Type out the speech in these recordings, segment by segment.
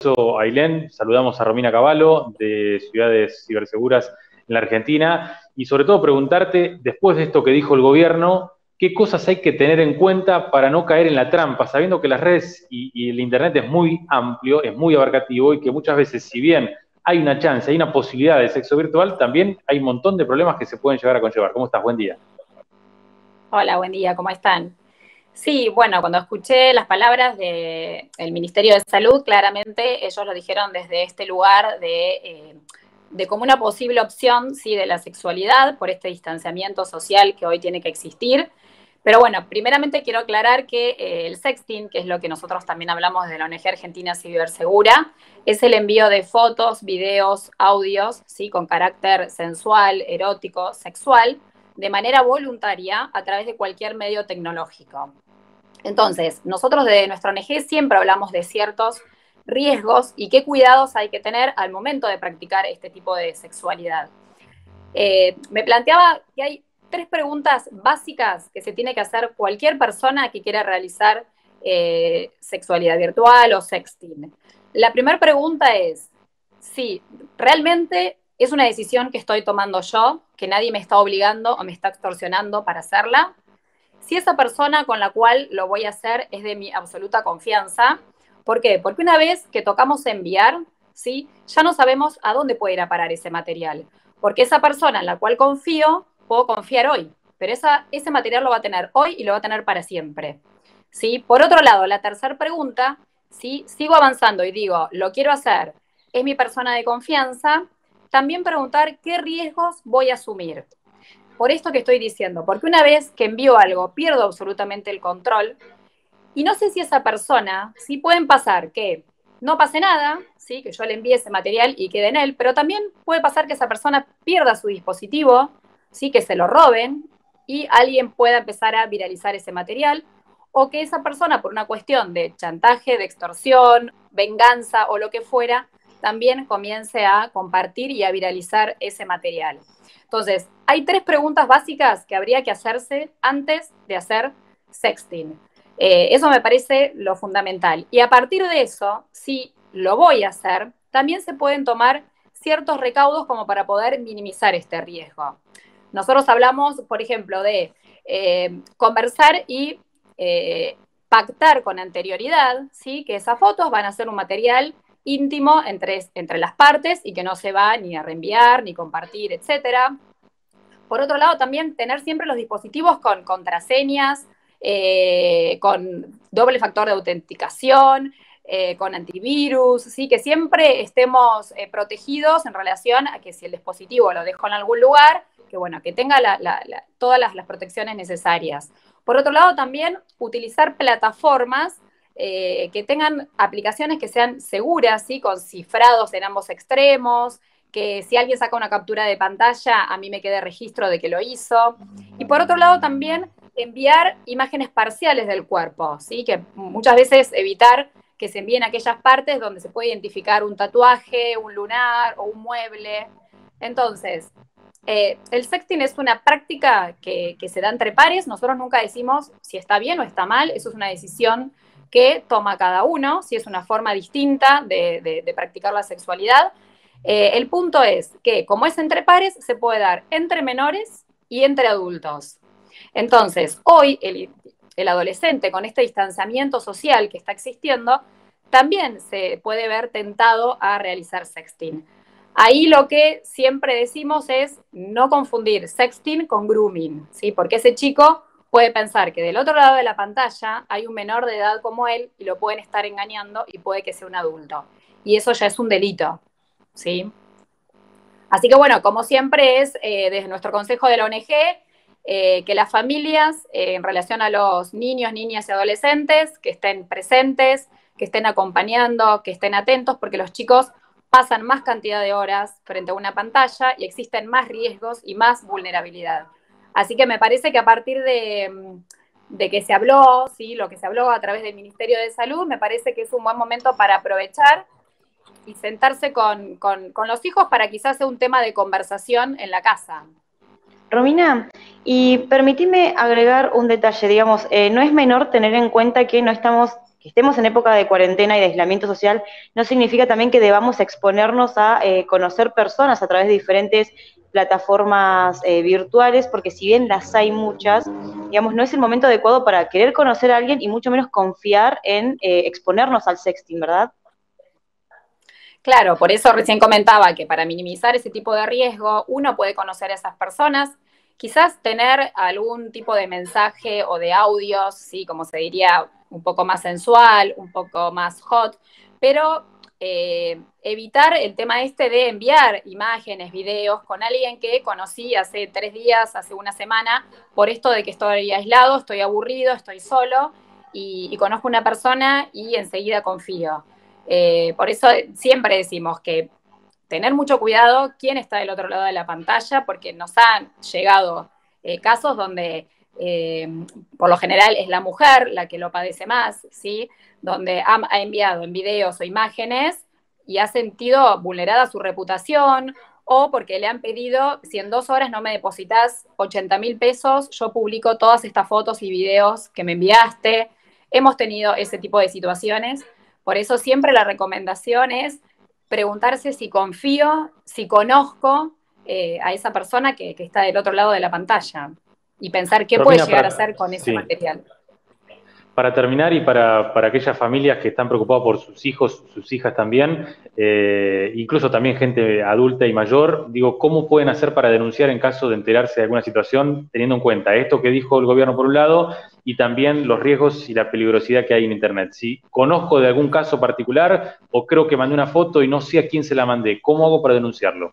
Ailén, saludamos a Romina Cavallo de Ciudades Ciberseguras en la Argentina y sobre todo preguntarte, después de esto que dijo el gobierno, ¿qué cosas hay que tener en cuenta para no caer en la trampa? Sabiendo que las redes y el Internet es muy amplio, es muy abarcativo y que muchas veces, si bien hay una chance, hay una posibilidad de sexo virtual, también hay un montón de problemas que se pueden llegar a conllevar. ¿Cómo estás? Buen día. Hola, buen día, ¿cómo están? Sí, bueno, cuando escuché las palabras del Ministerio de Salud, claramente ellos lo dijeron desde este lugar de como una posible opción, sí, de la sexualidad por este distanciamiento social que hoy tiene que existir. Pero bueno, primeramente quiero aclarar que el sexting, que es lo que nosotros también hablamos de la ONG Argentina Cibersegura, es el envío de fotos, videos, audios, sí, con carácter sensual, erótico, sexual, de manera voluntaria a través de cualquier medio tecnológico. Entonces, nosotros de nuestra ONG siempre hablamos de ciertos riesgos y qué cuidados hay que tener al momento de practicar este tipo de sexualidad. Me planteaba que hay tres preguntas básicas que se tiene que hacer cualquier persona que quiera realizar sexualidad virtual o sexting. La primera pregunta es si realmente es una decisión que estoy tomando yo, que nadie me está obligando o me está extorsionando para hacerla. Si esa persona con la cual lo voy a hacer es de mi absoluta confianza. ¿Por qué? Porque una vez que tocamos enviar, ¿sí? Ya no sabemos a dónde puede ir a parar ese material. Porque esa persona en la cual confío, puedo confiar hoy, pero ese material lo va a tener hoy y lo va a tener para siempre. ¿Sí? Por otro lado, la tercera pregunta, si sigo avanzando y digo, lo quiero hacer, es mi persona de confianza, también preguntar qué riesgos voy a asumir. Por esto que estoy diciendo, porque una vez que envío algo, pierdo absolutamente el control y no sé si esa persona, sí pueden pasar que no pase nada, ¿sí? Que yo le envíe ese material y quede en él, pero también puede pasar que esa persona pierda su dispositivo, ¿sí? Que se lo roben y alguien pueda empezar a viralizar ese material, o que esa persona, por una cuestión de chantaje, de extorsión, venganza o lo que fuera, también comience a compartir y a viralizar ese material. Entonces, hay tres preguntas básicas que habría que hacerse antes de hacer sexting. Eso me parece lo fundamental. Y a partir de eso, si lo voy a hacer, también se pueden tomar ciertos recaudos como para poder minimizar este riesgo. Nosotros hablamos, por ejemplo, de conversar y pactar con anterioridad, ¿sí? Que esas fotos van a ser un material íntimo entre las partes y que no se va ni a reenviar, ni compartir, etcétera. Por otro lado, también tener siempre los dispositivos con contraseñas, con doble factor de autenticación, con antivirus, ¿sí? Que siempre estemos protegidos en relación a que si el dispositivo lo dejo en algún lugar, que bueno, que tenga todas las protecciones necesarias. Por otro lado, también utilizar plataformas que tengan aplicaciones que sean seguras, ¿sí? Con cifrados en ambos extremos, que si alguien saca una captura de pantalla, a mí me quede registro de que lo hizo. Y por otro lado también enviar imágenes parciales del cuerpo, ¿sí? Que muchas veces evitar que se envíen aquellas partes donde se puede identificar un tatuaje, un lunar o un mueble. Entonces, el sexting es una práctica que se da entre pares. Nosotros nunca decimos si está bien o está mal. Eso es una decisión que toma cada uno, si es una forma distinta de practicar la sexualidad. El punto es que, como es entre pares, se puede dar entre menores y entre adultos. Entonces, hoy el adolescente, con este distanciamiento social que está existiendo, también se puede ver tentado a realizar sexting. Ahí lo que siempre decimos es no confundir sexting con grooming, ¿sí? Porque ese chico puede pensar que del otro lado de la pantalla hay un menor de edad como él y lo pueden estar engañando y puede que sea un adulto. Y eso ya es un delito, ¿sí? Así que bueno, como siempre es desde nuestro consejo de la ONG, que las familias en relación a los niños, niñas y adolescentes, que estén presentes, que estén acompañando, que estén atentos, porque los chicos pasan más cantidad de horas frente a una pantalla y existen más riesgos y más vulnerabilidad. Así que me parece que a partir de que se habló, ¿sí? Lo que se habló a través del Ministerio de Salud, me parece que es un buen momento para aprovechar y sentarse con los hijos para quizás sea un tema de conversación en la casa. Romina, y permitime agregar un detalle, digamos, no es menor tener en cuenta que no estamos estemos en época de cuarentena y de aislamiento social no significa también que debamos exponernos a conocer personas a través de diferentes plataformas virtuales, porque si bien las hay muchas, digamos, no es el momento adecuado para querer conocer a alguien y mucho menos confiar en exponernos al sexting, ¿verdad? Claro, por eso recién comentaba que para minimizar ese tipo de riesgo, uno puede conocer a esas personas, quizás tener algún tipo de mensaje o de audios, sí, como se diría, un poco más sensual, un poco más hot, pero evitar el tema este de enviar imágenes, videos con alguien que conocí hace 3 días, hace una semana, por esto de que estoy aislado, estoy aburrido, estoy solo y conozco una persona y enseguida confío. Por eso siempre decimos que tener mucho cuidado quién está del otro lado de la pantalla, porque nos han llegado casos donde por lo general es la mujer la que lo padece más, ¿sí? Donde ha enviado en videos o imágenes y ha sentido vulnerada su reputación, o porque le han pedido, si en 2 horas no me depositas 80.000 pesos, yo publico todas estas fotos y videos que me enviaste. Hemos tenido ese tipo de situaciones. Por eso siempre la recomendación es preguntarse si confío, si conozco a esa persona que está del otro lado de la pantalla y pensar qué puede Romina, llegar a hacer con ese sí, material. para terminar y para aquellas familias que están preocupadas por sus hijos, sus hijas también, incluso también gente adulta y mayor, digo, ¿cómo pueden hacer para denunciar en caso de enterarse de alguna situación, teniendo en cuenta esto que dijo el gobierno por un lado y también los riesgos y la peligrosidad que hay en Internet? Si conozco de algún caso particular o creo que mandé una foto y no sé a quién se la mandé, ¿cómo hago para denunciarlo?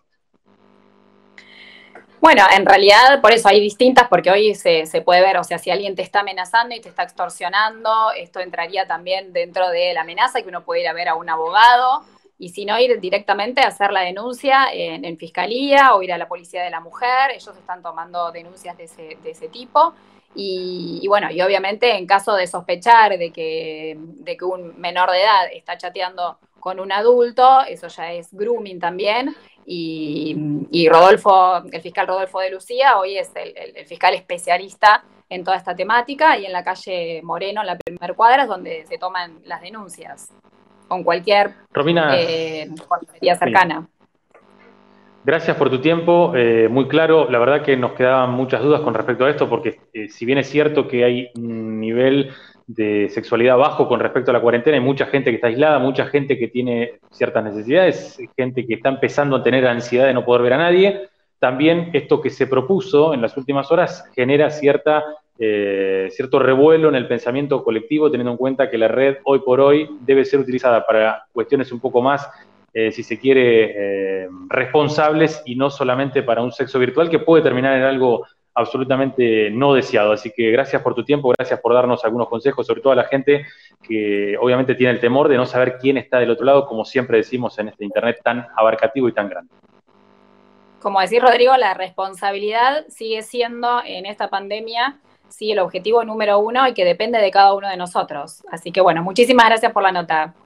Bueno, en realidad por eso hay distintas, porque hoy se puede ver, o sea, si alguien te está amenazando y te está extorsionando, esto entraría también dentro de la amenaza, que uno puede ir a ver a un abogado, y si no, ir directamente a hacer la denuncia en fiscalía o ir a la policía de la mujer. Ellos están tomando denuncias de ese tipo. Y bueno, y obviamente en caso de sospechar de que un menor de edad está chateando con un adulto, eso ya es grooming también. Y Rodolfo, el fiscal Rodolfo de Lucía, hoy es el fiscal especialista en toda esta temática, y en la calle Moreno, en la primera cuadra, es donde se toman las denuncias, con cualquier Romina, policía sí. cercana. Gracias por tu tiempo, muy claro. La verdad que nos quedaban muchas dudas con respecto a esto, porque si bien es cierto que hay un nivel de sexualidad bajo con respecto a la cuarentena, hay mucha gente que está aislada, mucha gente que tiene ciertas necesidades, gente que está empezando a tener ansiedad de no poder ver a nadie. También esto que se propuso en las últimas horas genera cierto revuelo en el pensamiento colectivo, teniendo en cuenta que la red hoy por hoy debe ser utilizada para cuestiones un poco más si se quiere, responsables y no solamente para un sexo virtual que puede terminar en algo absolutamente no deseado. Así que gracias por tu tiempo, gracias por darnos algunos consejos, sobre todo a la gente que obviamente tiene el temor de no saber quién está del otro lado, como siempre decimos en este Internet tan abarcativo y tan grande. Como decís, Rodrigo, la responsabilidad sigue siendo en esta pandemia, sí, el objetivo número 1 y que depende de cada uno de nosotros. Así que bueno, muchísimas gracias por la nota.